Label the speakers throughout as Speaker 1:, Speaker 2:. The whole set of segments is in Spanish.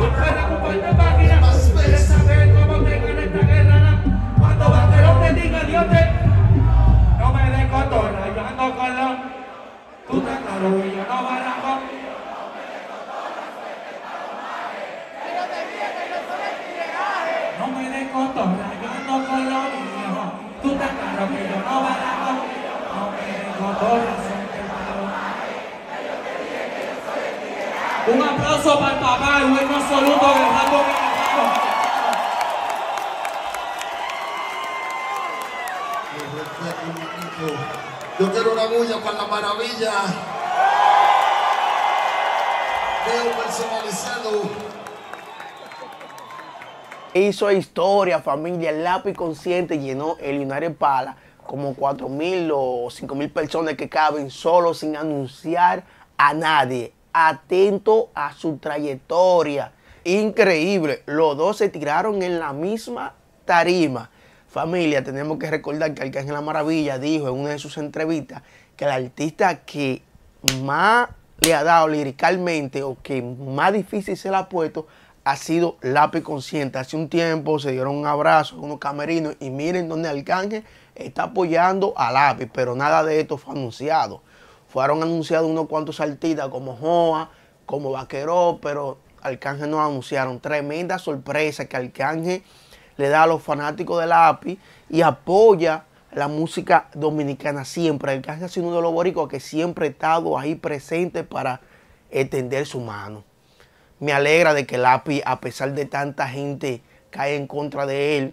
Speaker 1: Pueden ocuparte páginas, quieres saber cómo te gana esta guerra. Cuando Vaquero te diga, Dios te... No me des cotorra, yo ando con los... Tú estás claro que yo no barajo. No me des cotorra, yo ando con los niños. Tú estás claro que yo no barajo. No me des cotorra, un aplauso para el papá, el buen absoluto del rato dominicano.
Speaker 2: Yo quiero una bulla para la maravilla. Veo personalizado.
Speaker 3: Hizo historia, familia. El Lápiz Consciente llenó el United Palace como 4.000 o 5.000 personas que caben solo sin anunciar a nadie. Atento a su trayectoria. Increíble. Los dos se tiraron en la misma tarima. Familia, tenemos que recordar que Arcángel La Maravilla dijo en una de sus entrevistas que el artista que más le ha dado liricalmente o que más difícil se le ha puesto ha sido Lápiz Consciente. Hace un tiempo se dieron un abrazo en unos camerinos y miren donde Arcángel está apoyando a Lápiz, pero nada de esto fue anunciado. Fueron anunciados unos cuantos artistas como Joa, como Vaquero, pero Arcángel no anunciaron. Tremenda sorpresa que Arcángel le da a los fanáticos de Lápiz y apoya la música dominicana siempre. Arcángel ha sido uno de los boricuas que siempre ha estado ahí presente para extender su mano. Me alegra de que Lápiz, a pesar de tanta gente cae en contra de él,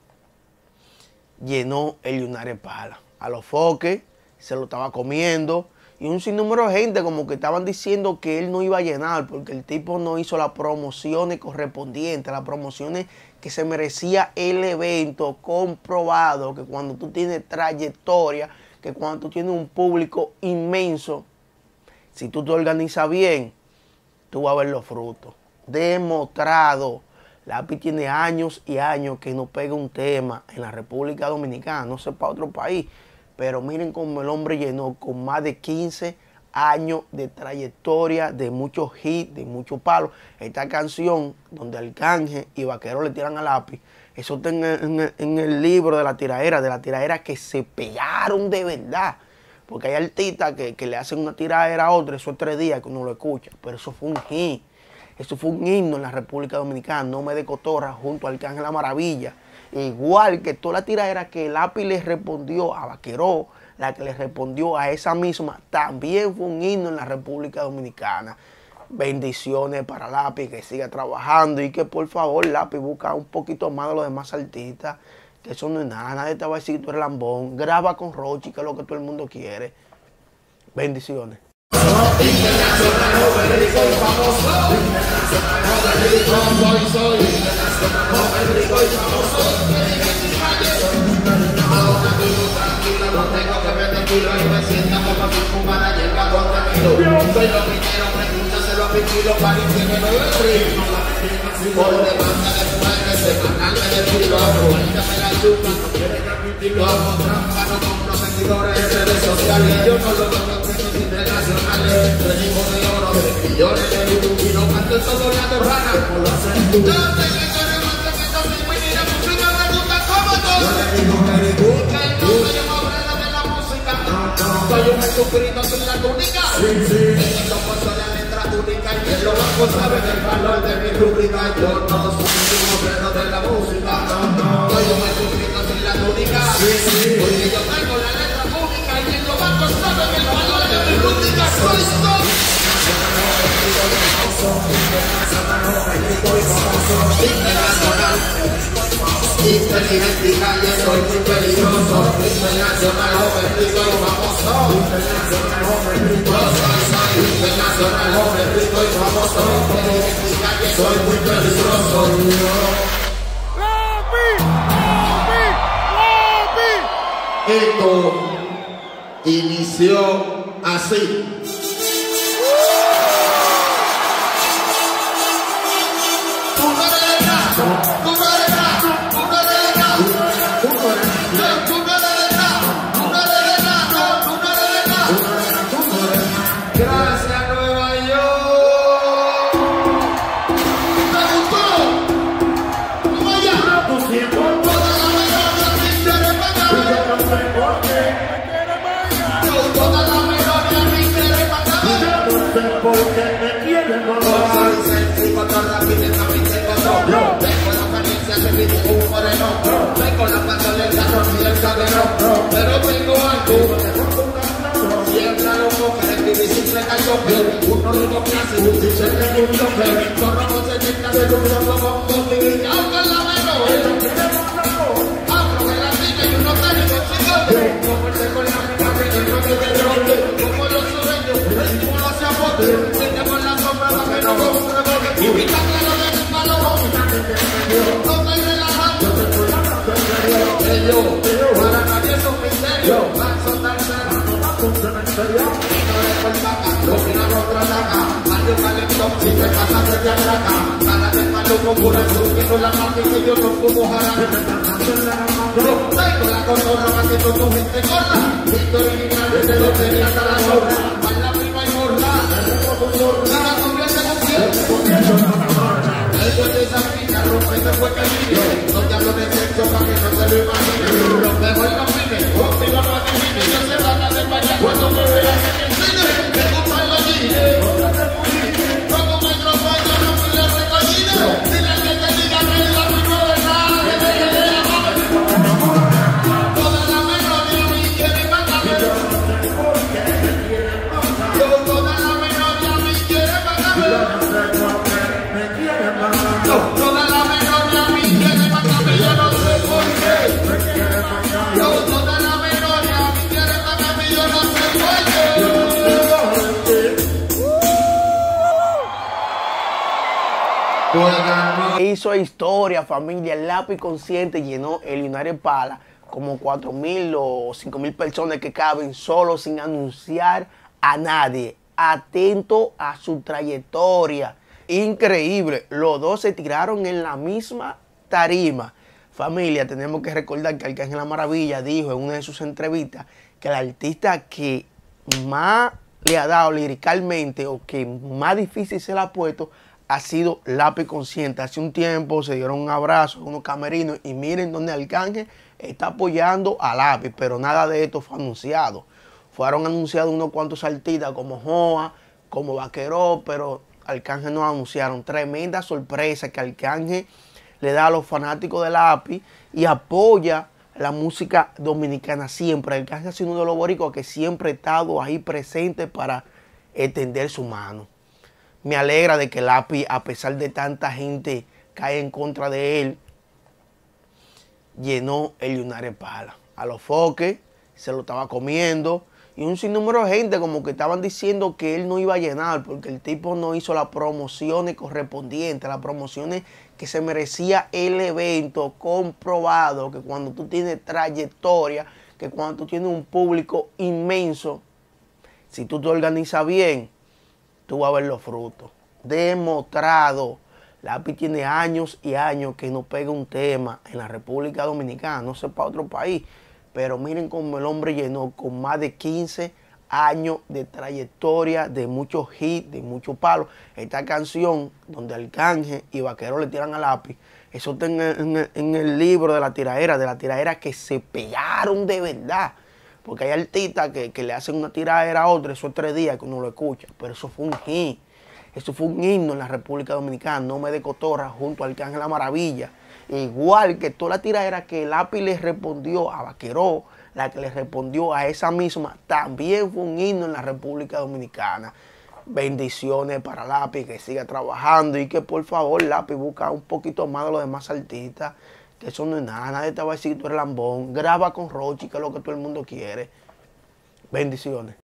Speaker 3: llenó el United Palace. A los foques se lo estaba comiendo. Y un sinnúmero de gente como que estaban diciendo que él no iba a llenar porque el tipo no hizo las promociones correspondientes, las promociones que se merecía el evento. Comprobado que cuando tú tienes trayectoria, que cuando tú tienes un público inmenso, si tú te organizas bien, tú vas a ver los frutos. Demostrado. Lápiz tiene años y años que no pega un tema en la República Dominicana, no sé para otro país. Pero miren cómo el hombre llenó con más de 15 años de trayectoria, de muchos hits, de muchos palos. Esta canción donde Arcángel y Vaquero le tiran a Lápiz, eso está en el libro de la tiradera que se pegaron de verdad. Porque hay artistas que le hacen una tiradera a otra, eso es 3 días que uno lo escucha. Pero eso fue un hit, eso fue un himno en la República Dominicana. No me de cotorra junto a Arcángel La Maravilla. Igual que toda la tiradera que Lápiz le respondió a Vaquero, la que le respondió a esa misma, también fue un himno en la República Dominicana. Bendiciones para Lápiz, que siga trabajando y que por favor Lápiz busca un poquito más de los demás artistas, que eso no es nada, nadie te va a decir que tú eres lambón. Graba con Rochi, que es lo que todo el mundo quiere. Bendiciones.
Speaker 4: No tengo que meter culo y me sienta como si fumara y el gato tranquilo. Soy lo minero, pregúntaselo a mi culo para que me lo ritmo. Por demanda de mujeres, de ganarme de culo. Cuéntame la chupa, no quiere transmitirlo. Hago trampa, no compro seguidores en redes sociales. Yo no lo veo en premios internacionales. Venimos de oro, de millones de YouTube y no canto en todo la torrana. Como lo hacen tú. Yo sé que tú eres más tremendo, soy muy mira, mucho me preguntan cómo tú. Yo le digo que le gusta el nombre. Soy un Jesucristo sin la túnica. En los puestos de la letra única y en los bancos saben el valor de mi rúbrica. Yo no soy un obrero de la música. Soy un Jesucristo sin la túnica. Porque yo tengo la letra única y en los bancos saben el valor de mi rúbrica. Soy internacional. Inteligente y calle, soy muy peligroso. Internacional, joven rico y famoso. Internacional, joven rico. Soy internacional, joven rico y famoso. Inteligente y calle, soy muy peligroso. ¡Lápiz! Esto inició así. Gracias, Nueva York. no digo clase, si se te un chofer, corro con 70 de un solo con botella, con la mano, abro de la niña y uno técnico chicote, como el de con la mitad que el roque de trote, como los sureños, el culo se apote, siente con la sombra para que no como un rebote, y pica claro de un palo, no me relajando, ellos, para nadie es un misterio, van a soltarse, los finales contraatacan, Mario Calentón, si te pasa se te atraca, cada vez más loco por el sur, que no la mate que yo no fumo jarabe. Tengo la cotorra para que con tu gente corra, visto original desde lo tenía hasta la zorra, baila prima y morla, nada convierte en un cielo. El duende de esa pica, rompe ese fue camino, no te hablo de sexo para que no se lo imagine, rompemos y nos pide, contigo no adivine, yo se van a desmayar cuando me veas en el cine, me gustan los jeans, como un micrófono no pide recollida, dile que te diga que es la misma verdad, que te quede la mano, toda la melodía me quiere pagarme, toda la melodía me quiere pagarme. Toda la memoria mi quiere matarme, yo no sé por qué. Toda la memoria mi quiere matarme, yo no sé por qué.
Speaker 3: Hizo historia, familia. El Lápiz Consciente llenó el United Palace como 4,000 o 5,000 personas que caben solo sin anunciar a nadie. Atento a su trayectoria. Increíble, los dos se tiraron en la misma tarima. Familia, tenemos que recordar que Arcángel La Maravilla dijo en una de sus entrevistas que el artista que más le ha dado liricalmente o que más difícil se le ha puesto ha sido Lápiz Consciente. Hace un tiempo se dieron un abrazo en unos camerinos y miren donde Arcángel está apoyando a Lápiz, pero nada de esto fue anunciado. Fueron anunciados unos cuantos artistas como Joa, como Vaqueró, pero Arcángel nos anunciaron. Tremenda sorpresa que Arcángel le da a los fanáticos de Lápiz y apoya la música dominicana siempre. Arcángel es uno de los boricuas que siempre ha estado ahí presente para extender su mano. Me alegra de que Lápiz, a pesar de tanta gente cae en contra de él, llenó el United Palace. A los foques se lo estaba comiendo. Y un sinnúmero de gente como que estaban diciendo que él no iba a llenar porque el tipo no hizo las promociones correspondientes, las promociones que se merecía el evento. Comprobado que cuando tú tienes trayectoria, que cuando tú tienes un público inmenso, si tú te organizas bien, tú vas a ver los frutos. Demostrado. Lápiz tiene años y años que no pega un tema en la República Dominicana, no sé para otro país. Pero miren cómo el hombre llenó con más de 15 años de trayectoria, de muchos hits, de muchos palos. Esta canción donde Arcángel y Vaqueró le tiran a Lápiz, eso está en el libro de la tiradera que se pegaron de verdad. Porque hay artistas que le hacen una tiradera a otra, eso es 3 días que uno lo escucha. Pero eso fue un hit, eso fue un himno en la República Dominicana, No Me De Cotorra, junto a Arcángel La Maravilla. Igual que toda la tiradera que Lápiz le respondió a Vaqueró, la que le respondió a esa misma, también fue un himno en la República Dominicana. Bendiciones para Lápiz, que siga trabajando y que por favor Lápiz busca un poquito más de los demás artistas, que eso no es nada, nadie te va a decir que tú eres lambón. Graba con Rochi, que es lo que todo el mundo quiere. Bendiciones.